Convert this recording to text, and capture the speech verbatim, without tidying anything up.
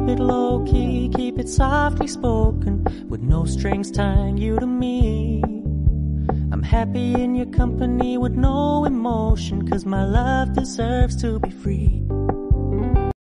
it low-key, keep it softly spoken, with no strings tying you to me. I'm happy in your company with no emotion, 'cause my love deserves to be free.